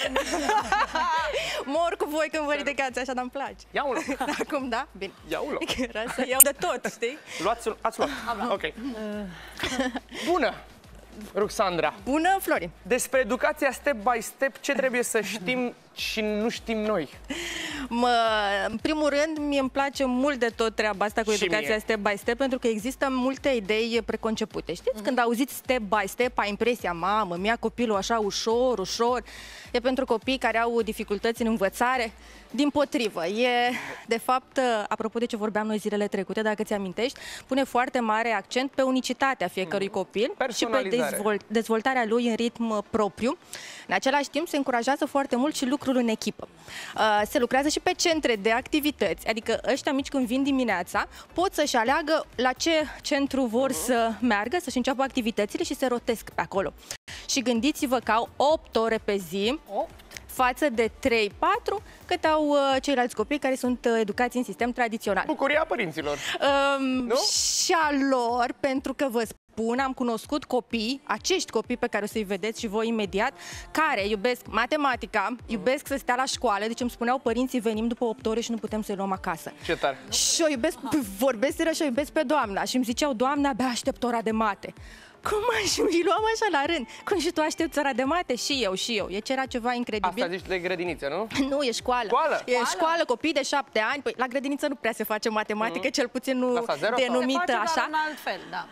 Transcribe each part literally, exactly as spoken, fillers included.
Mor cu voi când vă ridicați așa, dar îmi place. Ia-o. Acum, da? Bine. Ia-o. Era să iau de tot, știi? Luați, ați luat. Ok. Bună, Ruxandra. Bună, Florin. Despre educația step by step, ce trebuie să știm și nu știm noi? Mă, în primul rând, mie îmi place mult de tot treaba asta cu Și educația mie. step by step, pentru că există multe idei preconcepute. Știți, mm-hmm. când auziți step by step, ai impresia, mamă, mi-a copilul așa ușor, ușor. E pentru copii care au dificultăți în învățare. Dimpotrivă, e, de fapt, apropo de ce vorbeam noi zilele trecute, dacă ți amintești, pune foarte mare accent pe unicitatea fiecărui copil și pe dezvolt, dezvoltarea lui în ritm propriu. În același timp, se încurajează foarte mult și lucrul în echipă. Se lucrează și pe centre de activități, adică ăștia mici când vin dimineața pot să-și aleagă la ce centru vor să meargă, să-și înceapă activitățile și se rotesc pe acolo. Și gândiți-vă că au opt ore pe zi, față de trei patru cât au uh, ceilalți copii care sunt uh, educați în sistem tradițional. Bucuria părinților. Um, nu? Și a lor, pentru că vă spun, am cunoscut copii, acești copii pe care o să-i vedeți și voi imediat, care iubesc matematica, iubesc să stea la școală, deci îmi spuneau părinții, venim după opt ore și nu putem să-i luăm acasă. Ce tare. Și o iubesc, vorbeseră și o iubesc pe doamna și îmi ziceau, doamna, abia aștept ora de mate. Cum și îi luam așa la rând? Cum și tu aștepți ora de mate? Și eu, și eu. E era ceva incredibil. Asta zici de grădiniță, nu? Nu, e școală. Școală? E școală, școală copii de șapte ani. Păi, la grădiniță nu prea se face matematică, mm-hmm. cel puțin nu denumită așa. Se face în alt fel, da.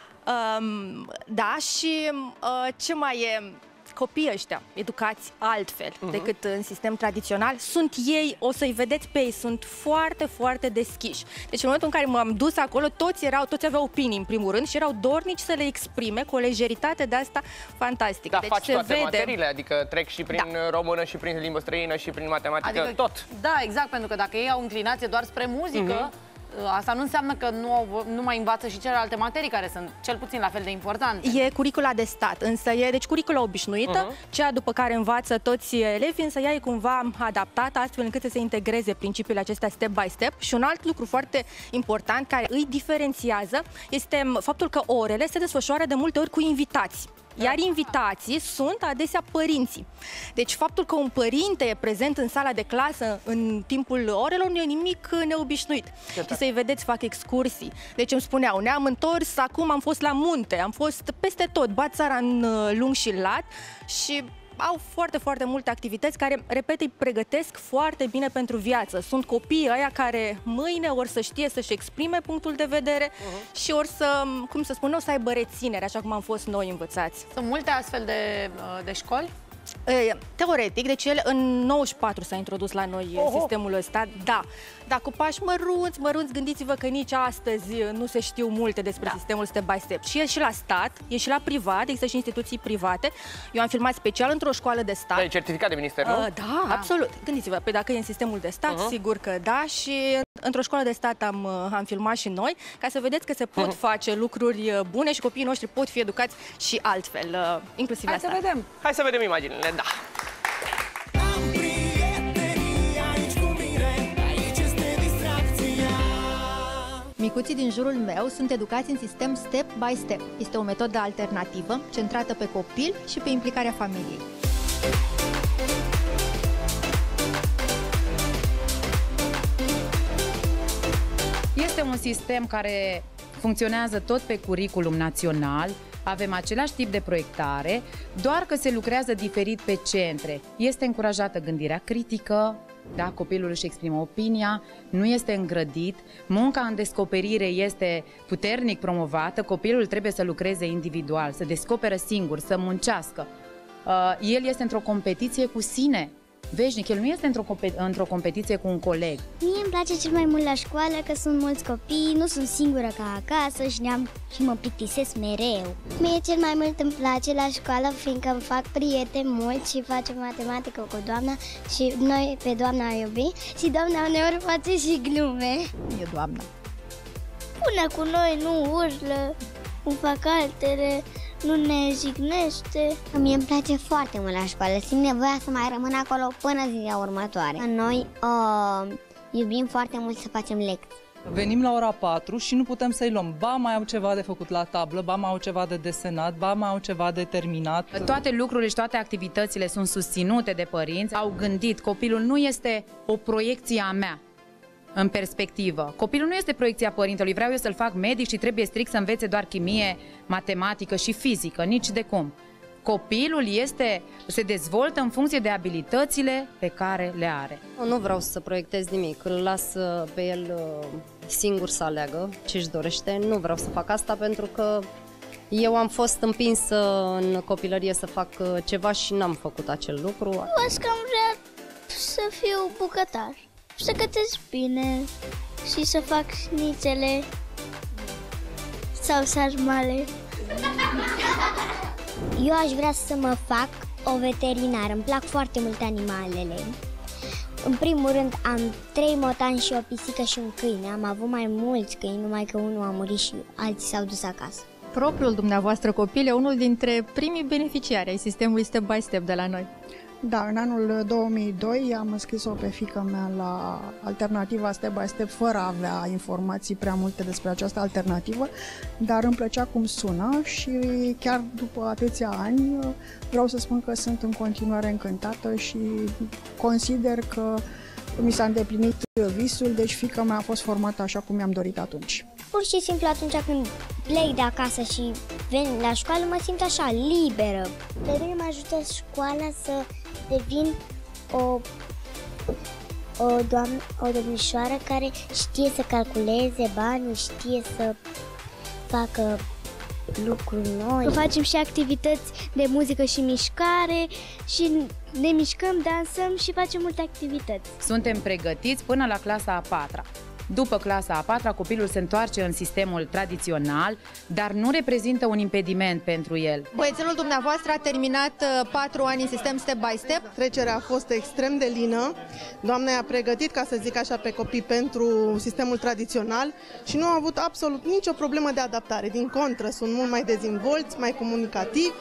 Um, da, și uh, ce mai e... Copiii ăștia, educați altfel uh-huh. decât în sistem tradițional, sunt ei, o să-i vedeți pe ei, sunt foarte, foarte deschiși. Deci în momentul în care m-am dus acolo, toți erau, toți aveau opinii în primul rând și erau dornici să le exprime cu o lejeritate de asta fantastică. Da, deci faci se toate vede... materiile, adică trec și prin da. română, și prin limbă străină, și prin matematică, adică, tot. Da, exact, pentru că dacă ei au inclinație doar spre muzică, uh-huh. asta nu înseamnă că nu, au, nu mai învață și celelalte materii care sunt cel puțin la fel de importante. E curicula de stat, însă e deci curicula obișnuită, uh-huh. cea după care învață toți elevii, însă ea e cumva adaptată astfel încât să se integreze principiile acestea step by step. Și un alt lucru foarte important care îi diferențiază este faptul că orele se desfășoară de multe ori cu invitați. Iar invitații sunt adesea părinții. Deci faptul că un părinte e prezent în sala de clasă în timpul orelor nu e nimic neobișnuit. Și să-i vedeți, fac excursii. Deci îmi spuneau, ne-am întors, acum am fost la munte, am fost peste tot, bat țara în lung și lat și... au foarte, foarte multe activități care, repet, îi pregătesc foarte bine pentru viață. Sunt copiii ăia care mâine ori să știe să-și exprime punctul de vedere uh-huh. și ori să, cum să spun, o să aibă reținere, așa cum am fost noi învățați. Sunt multe astfel de, de școli? Teoretic, deci el în nouăzeci și patru s-a introdus la noi Oho. sistemul ăsta, da. Dar cu pași mărunți, mărunți, gândiți-vă că nici astăzi nu se știu multe despre da. sistemul step by step. Și e și la stat, e și la privat, există și instituții private. Eu am filmat special într-o școală de stat. Da, e certificat de minister, nu? Uh, da, da, absolut. Gândiți-vă, pe dacă e în sistemul de stat, uh-huh. sigur că da. Și într-o școală de stat am, am filmat și noi, ca să vedeți că se pot uh-huh. face lucruri bune și copiii noștri pot fi educați și altfel, inclusiv Hai asta. să vedem. Hai să vedem imaginile, da. Micuții din jurul meu sunt educați în sistem step by step. Este o metodă alternativă, centrată pe copil și pe implicarea familiei. Este un sistem care funcționează tot pe curriculum național, avem același tip de proiectare, doar că se lucrează diferit pe centre. Este încurajată gândirea critică, da, copilul își exprimă opinia, nu este îngrădit, munca în descoperire este puternic promovată, copilul trebuie să lucreze individual, să descopere singur, să muncească. Uh, el este într-o competiție cu sine, veșnic, el nu este într-o într-o competiție cu un coleg. Mie îmi place cel mai mult la școală că sunt mulți copii, nu sunt singură ca acasă și, ne-am, și mă plictisesc mereu. Mie cel mai mult îmi place la școală fiindcă îmi fac prieteni mulți și facem matematică cu doamna și noi pe doamna o iubim și doamna uneori face și glume. E doamna. Bună cu noi, nu urlă, nu fac altele. Nu ne jignește. Mie îmi place foarte mult la școală. Simt nevoia să mai rămân acolo până ziua următoare. Noi uh, iubim foarte mult să facem lecții. Venim la ora patru și nu putem să-i luăm. Ba mai au ceva de făcut la tablă, ba mai au ceva de desenat, ba mai au ceva de terminat. Toate lucrurile și toate activitățile sunt susținute de părinți. Au gândit, copilul nu este o proiecție a mea în perspectivă. Copilul nu este proiecția părintelui. Vreau eu să-l fac medic și trebuie strict să învețe doar chimie, matematică și fizică, nici de cum. Copilul este, se dezvoltă în funcție de abilitățile pe care le are. Nu vreau să proiectez nimic, îl las pe el singur să aleagă ce își dorește. Nu vreau să fac asta pentru că eu am fost împinsă în copilărie să fac ceva și n-am făcut acel lucru. Eu că am vrea să fiu bucătar, să gătesc bine și să fac șnițele sau sarmale. Eu aș vrea să mă fac o veterinară. Îmi plac foarte mult animalele. În primul rând am trei motani și o pisică și un câine. Am avut mai mulți câini, numai că unul a murit și alții s-au dus acasă. Propriul dumneavoastră copil e unul dintre primii beneficiari ai sistemului Step by Step de la noi. Da, în anul două mii doi am înscris-o pe fiica mea la alternativa Step by Step fără a avea informații prea multe despre această alternativă, dar îmi plăcea cum sună și chiar după atâția ani vreau să spun că sunt în continuare încântată și consider că mi s-a îndeplinit visul, deci fiica mea a fost formată așa cum mi-am dorit atunci. Pur și simplu atunci când plec de acasă și vin la școală mă simt așa liberă. Pe mine mă ajută școala să devin o, o, doamnă, o domnișoară care știe să calculeze banii, știe să facă lucruri noi. Facem și activități de muzică și mișcare și ne mișcăm, dansăm și facem multe activități. Suntem pregătiți până la clasa a patra. După clasa a patra, copilul se întoarce în sistemul tradițional, dar nu reprezintă un impediment pentru el. Băiețelul dumneavoastră a terminat patru ani în sistem Step by Step. Trecerea a fost extrem de lină. Doamna i-a pregătit, ca să zic așa, pe copii pentru sistemul tradițional și nu au avut absolut nicio problemă de adaptare. Din contră, sunt mult mai dezvolți, mai comunicativi.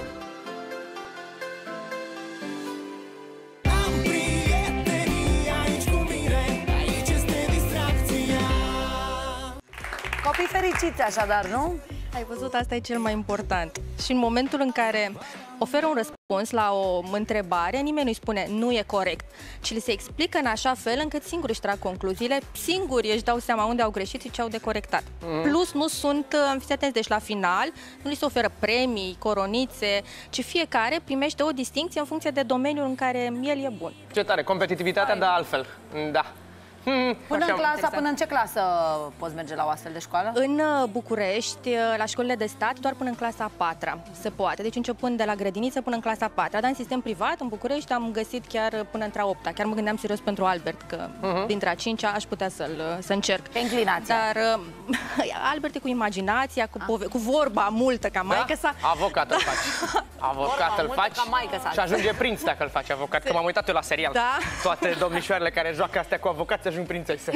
Copii fericiți așadar, nu? Ai văzut, asta e cel mai important. Și în momentul în care oferă un răspuns la o întrebare, nimeni nu-i spune nu e corect, ci li se explică în așa fel încât singuri își trag concluziile, singuri își dau seama unde au greșit și ce au decorectat. Mm. Plus nu sunt, fiți atenți, deci la final nu li se oferă premii, coronițe, ci fiecare primește o distincție în funcție de domeniul în care el e bun. Ce tare, competitivitatea, dar altfel. Da. Hmm, până în clasa, până în ce clasă poți merge la o astfel de școală? În București, la școlile de stat, doar până în clasa a patra se poate. Deci începând de la grădiniță până în clasa a patra. Dar în sistem privat, în București, am găsit chiar până între a opta. Chiar mă gândeam serios pentru Albert, că uh-huh. dintre a cincea aș putea să-l să încerc. Pe inclinația. Dar Albert e cu imaginația, cu, pove- cu vorba multă ca maică sa. Da? Avocat îl faci. Avocat îl faci și ajunge prinț dacă îl faci avocat. Că m-am uitat eu la serial. Da? Toate domnișoarele care joacă astea cu avocați ajung prințese.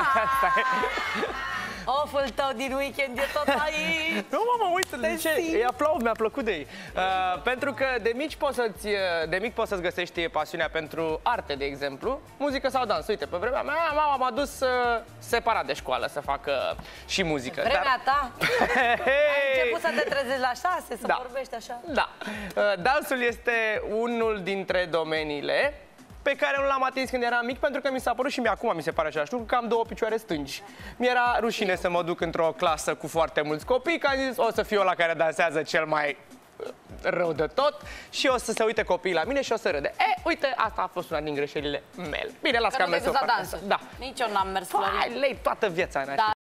Oful tău din weekend e tot aici. Nu mă, mă uit, de ce? Îi aplaud, mi-a plăcut de ei. Uh, pentru că de mici poți să-ți, de mic poți să-ți găsești pasiunea pentru arte, de exemplu, muzică sau dans. Uite, pe vremea mea, mama m-a dus uh, separat de școală să facă și muzică. Vremea dar... ta? Ai început să te trezești la șase, să da. vorbești așa? Da. Uh, dansul este unul dintre domeniile pe care nu l-am atins când eram mic, pentru că mi s-a părut și mie acum mi se pare același lucru, că am două picioare stângi. Mi-era rușine să mă duc într-o clasă cu foarte mulți copii, că am zis o să fiu ăla care dansează cel mai rău de tot și o să se uite copiii la mine și o să râde. E, uite, asta a fost una din greșelile mele. Bine, las că am mers o parte. Da. Nici eu n-am mers, Florin. Lei toată viața în